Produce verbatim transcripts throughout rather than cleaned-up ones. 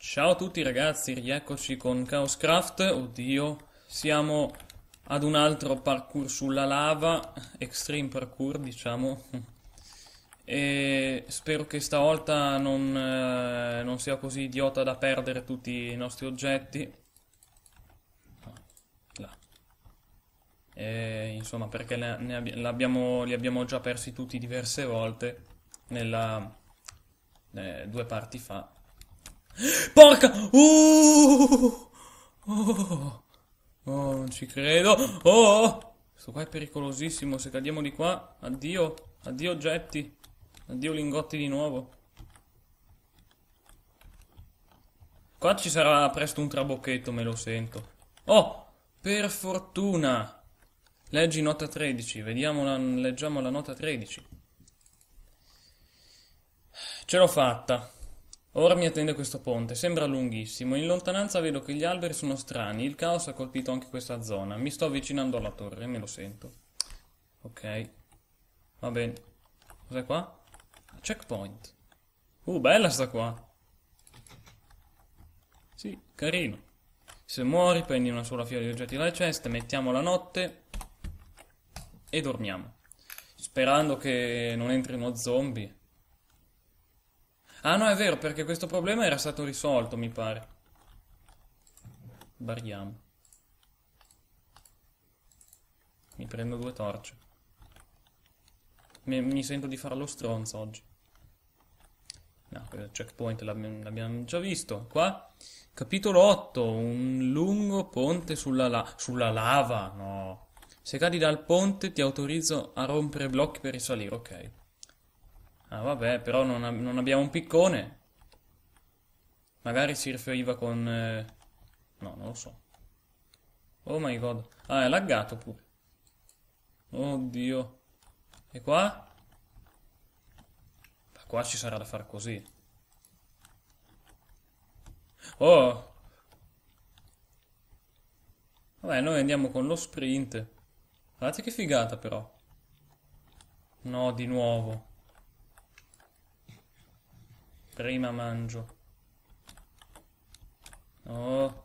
Ciao a tutti ragazzi, rieccoci con Chaoscraft. Oddio, siamo ad un altro parkour sulla lava, extreme parkour diciamo. E spero che stavolta non, eh, non sia così idiota da perdere tutti i nostri oggetti. Là. E, insomma, perché ne, ne abbi- l'abbiamo- li abbiamo già persi tutti diverse volte nella, eh, due parti fa. Porca! Uh! Oh! Oh, non ci credo. Oh! Questo qua è pericolosissimo. Se cadiamo di qua, addio. Addio oggetti. Addio lingotti di nuovo. Qua ci sarà presto un trabocchetto, me lo sento. Oh! Per fortuna. Leggi nota tredici. Vediamo la, leggiamo la nota tredici. Ce l'ho fatta. Ora mi attende questo ponte, sembra lunghissimo. In lontananza vedo che gli alberi sono strani, il caos ha colpito anche questa zona. Mi sto avvicinando alla torre, me lo sento. Ok, va bene. Cos'è qua? Checkpoint. Uh, bella sta qua. Sì, carino. Se muori prendi una sola fila di oggetti dalle ceste, mettiamo la notte e dormiamo. Sperando che non entrino zombie. Ah no, è vero, perché questo problema era stato risolto, mi pare. Bariamo. Mi prendo due torce. Mi, mi sento di fare lo stronzo oggi. No, il checkpoint l'abbiamo l'abbiamo già visto. Qua, capitolo otto, un lungo ponte sulla, la- sulla lava. No. Se cadi dal ponte ti autorizzo a rompere blocchi per risalire, ok. Ah, vabbè, però non, ab- non abbiamo un piccone. Magari si riferiva con... eh, No, non lo so. Oh my god. Ah, è laggato pure. Oddio. E qua? Ma qua ci sarà da fare così. Oh! Vabbè, noi andiamo con lo sprint. Guardate che figata però. No, di nuovo. Prima mangio. Oh.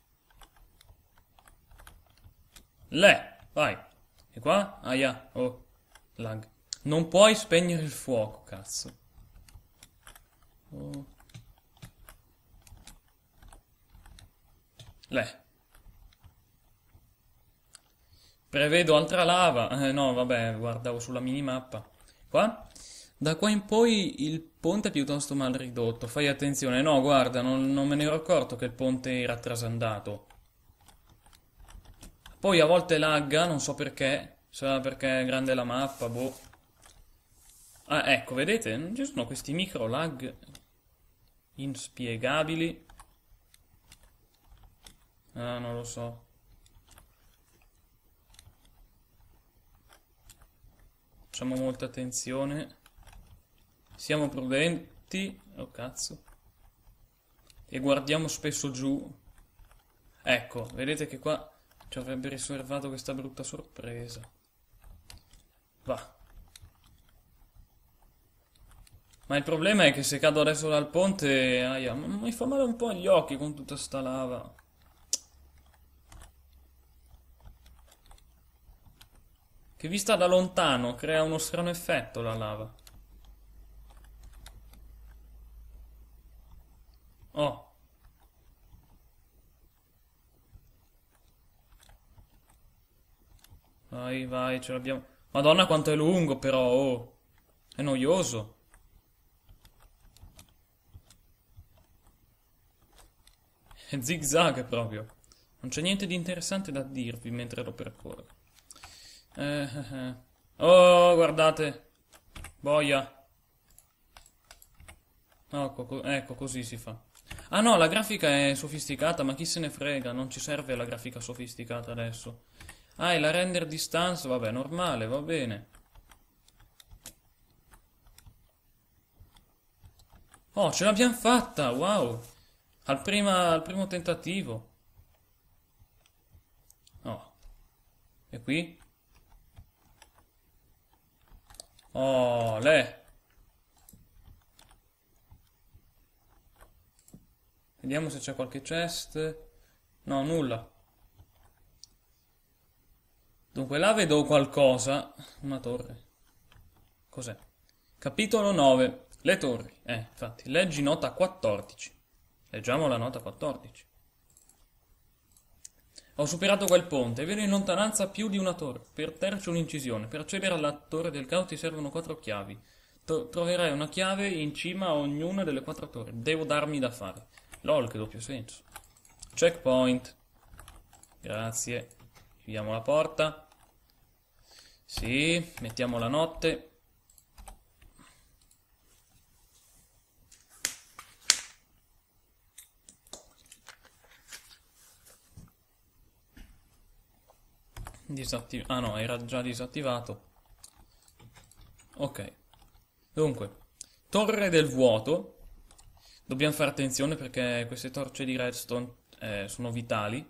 Le! Vai. E qua? Aia. Oh. Lag. Non puoi spegnere il fuoco, cazzo. Oh. Le. Prevedo altra lava. Eh, no, vabbè, guardavo sulla minimappa. Qua? Da qua in poi il ponte è piuttosto mal ridotto. Fai attenzione. No, guarda, non, non me ne ero accorto che il ponte era trasandato. Poi a volte lagga, non so perché. Sarà perché è grande la mappa, boh. Ah, ecco, vedete? Non ci sono questi micro lag inspiegabili. Ah, non lo so. Facciamo molta attenzione. Siamo prudenti. Oh, cazzo. E guardiamo spesso giù. Ecco, vedete che qua ci avrebbe riservato questa brutta sorpresa. Va. Ma il problema è che se cado adesso dal ponte, aia, m- mi fa male un po' agli occhi con tutta sta lava. Che vista da lontano crea uno strano effetto la lava. Oh, vai, vai, ce l'abbiamo. Madonna quanto è lungo però, oh. È noioso. È zigzag proprio. Non c'è niente di interessante da dirvi mentre lo percorro. Eh, eh, eh. Oh, guardate. Boia. Ecco, co- ecco, così si fa. Ah no, la grafica è sofisticata, ma chi se ne frega, non ci serve la grafica sofisticata adesso. Ah, e la render distance, vabbè, normale, va bene. Oh, ce l'abbiamo fatta, wow. Al prima- al primo tentativo. Oh, e qui? Oh, le. Vediamo se c'è qualche chest. No, nulla. Dunque là vedo qualcosa. Una torre. Cos'è? Capitolo nove. Le torri. Eh, infatti, leggi nota quattordici. Leggiamo la nota quattordici. Ho superato quel ponte e vedo in lontananza più di una torre. Per terra c'è un'incisione. Per accedere alla torre del caos ti servono quattro chiavi. To- troverai una chiave in cima a ognuna delle quattro torri. Devo darmi da fare. Lol, che doppio senso. Checkpoint. Grazie. Chiudiamo la porta. Sì, mettiamo la notte. Disattiv- ah no, era già disattivato. Ok. Dunque, torre del vuoto. Dobbiamo fare attenzione perché queste torce di redstone eh, sono vitali.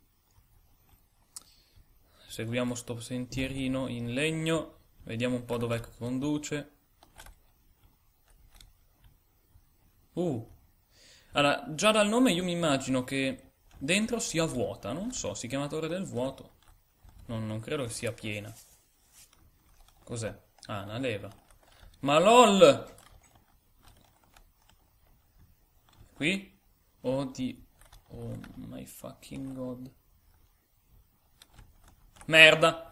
Seguiamo sto sentierino in legno. Vediamo un po' dov'è che conduce. Uh. Allora, già dal nome io mi immagino che dentro sia vuota. Non so, si chiama torre del vuoto. Non, non credo che sia piena. Cos'è? Ah, una leva. Ma lol! Qui? Oddio. Oh my fucking god. Merda!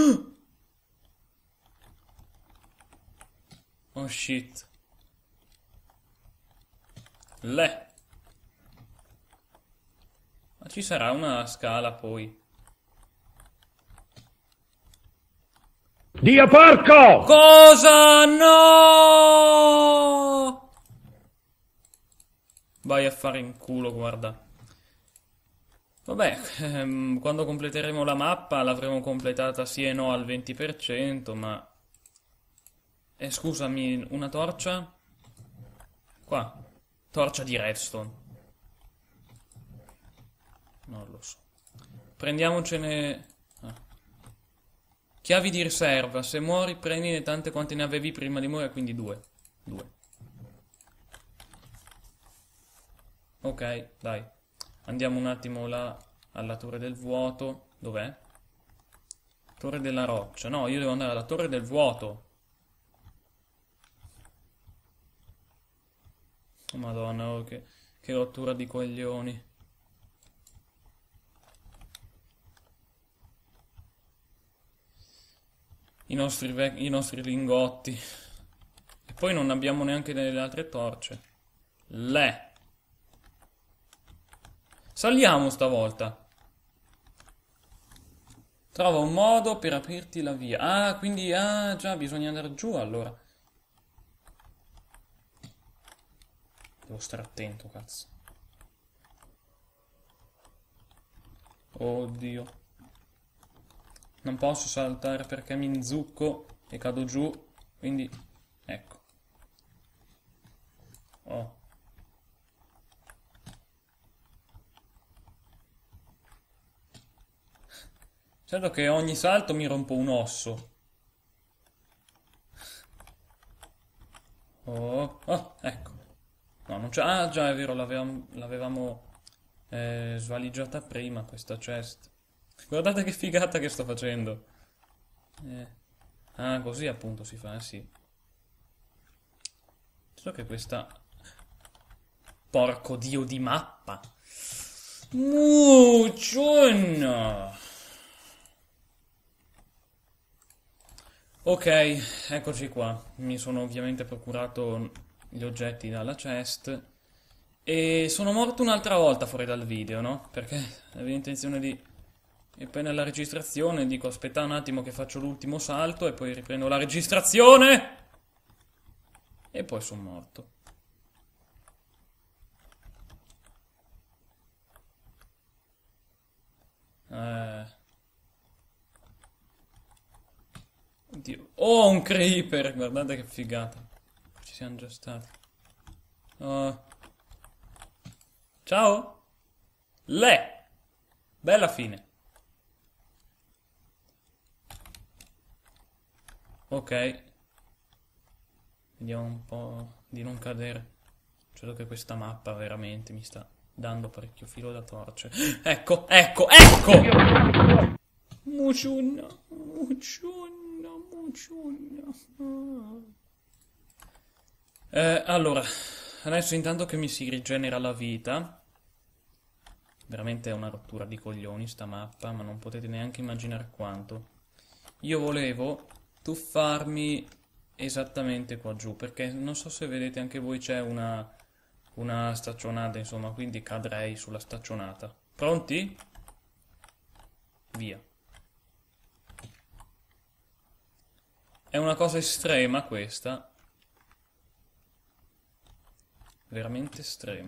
Oh shit. Le. Ma ci sarà una scala poi. Dio porco! Cosa? No! Vai a fare in culo, guarda. Vabbè, ehm, quando completeremo la mappa l'avremo completata sì e no al venti per cento, ma... Eh, scusami, una torcia? Qua. Torcia di redstone. Non lo so. Prendiamocene... Ah. Chiavi di riserva. Se muori prendine tante quante ne avevi prima di morire, quindi due. Due. Ok, dai. Andiamo un attimo là alla torre del vuoto. Dov'è? Torre della roccia. No, io devo andare alla torre del vuoto. Oh, Madonna, oh, che, che rottura di coglioni. I nostri, vec- i nostri lingotti. E poi non abbiamo neanche delle altre torce. Le. Saliamo stavolta. Trova un modo per aprirti la via. Ah, quindi, ah, già, bisogna andare giù allora. Devo stare attento, cazzo. Oddio. Non posso saltare perché mi inzucco e cado giù. Quindi, ecco. Oh. Certo che ogni salto mi rompo un osso. Oh, oh, ecco. No, non c'è... Ah, già, è vero, l'avevamo l'avevamo, eh, svaligiata prima questa chest. Guardate che figata che sto facendo. Eh. Ah, così appunto si fa, eh, sì. So che questa... Porco dio di mappa. Mucciona. Ok, eccoci qua. Mi sono ovviamente procurato gli oggetti dalla chest. E sono morto un'altra volta fuori dal video, no? Perché avevo intenzione di... E poi nella registrazione dico aspetta un attimo che faccio l'ultimo salto e poi riprendo la registrazione. E poi sono morto. Eh... Oddio. Oh, un creeper! Guardate che figata. Ci siamo già stati. Oh. Ciao! Le! Bella fine. Ok. Vediamo un po' di non cadere. Credo che questa mappa veramente mi sta dando parecchio filo da torcere. Ecco, ecco, ecco! Muciunna, muciunna, muciunna. Eh, allora, adesso intanto che mi si rigenera la vita, veramente è una rottura di coglioni sta mappa, ma non potete neanche immaginare quanto. Io volevo tuffarmi esattamente qua giù, perché non so se vedete anche voi c'è una, una staccionata, insomma, quindi cadrei sulla staccionata. Pronti? Via. È una cosa estrema questa. Veramente estrema.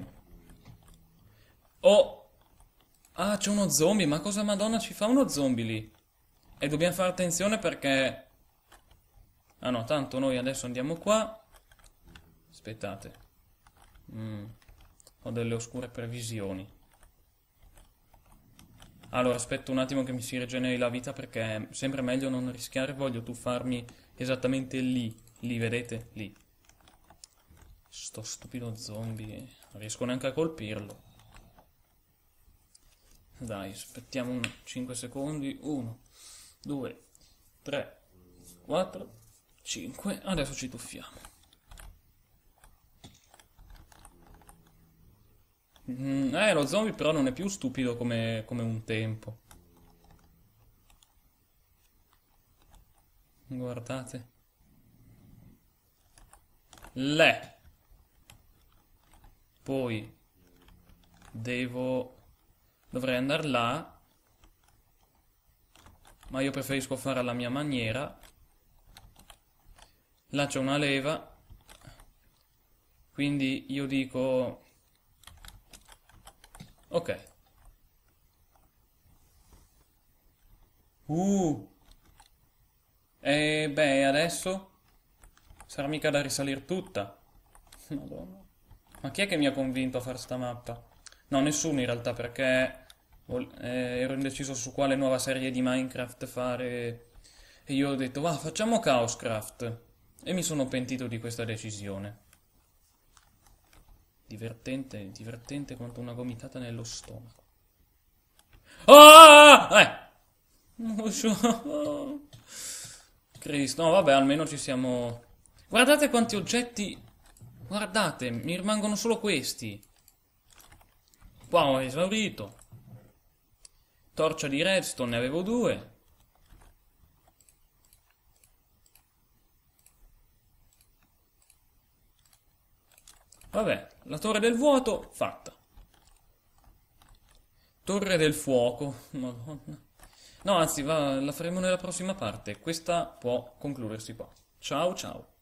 Oh! Ah, c'è uno zombie, ma cosa madonna ci fa uno zombie lì? E dobbiamo fare attenzione perché... Ah no, tanto noi adesso andiamo qua. Aspettate. Mm, ho delle oscure previsioni. Allora, aspetto un attimo che mi si rigeneri la vita perché è sempre meglio non rischiare. Voglio tuffarmi esattamente lì. Lì, vedete? Lì. Sto stupido zombie. Non riesco neanche a colpirlo. Dai, aspettiamo un cinque secondi. uno, due, tre, quattro, cinque. Adesso ci tuffiamo. Mm, eh, lo zombie però non è più stupido come, come un tempo. Guardate. Le. Poi devo... Dovrei andare là. Ma io preferisco fare alla mia maniera. Là c'è una leva. Quindi io dico... Ok. Uh. E beh, adesso? Sarà mica da risalire tutta. Madonna. Ma chi è che mi ha convinto a fare sta mappa? No, nessuno in realtà, perché vol- eh, ero indeciso su quale nuova serie di Minecraft fare. E io ho detto, va, facciamo Chaoscraft. E mi sono pentito di questa decisione. Divertente, divertente quanto una gomitata nello stomaco. Ah! Eh! Cristo, no, vabbè, almeno ci siamo... Guardate quanti oggetti... Guardate, mi rimangono solo questi. Qua ho esaurito. Torcia di redstone, ne avevo due. Vabbè, la torre del vuoto, fatta. Torre del fuoco, madonna. No, anzi, va, la faremo nella prossima parte. Questa può concludersi qua. Ciao, ciao.